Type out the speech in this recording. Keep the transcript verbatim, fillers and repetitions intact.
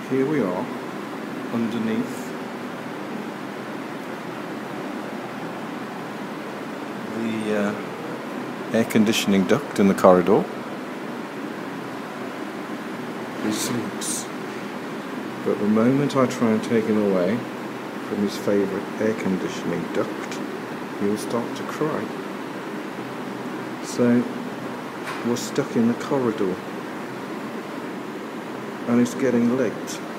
here we are, underneath the uh, air conditioning duct in the corridor. He sleeps, but the moment I try and take him away from his favourite air conditioning duct, he'll start to cry. So we're stuck in the corridor, and it's getting late.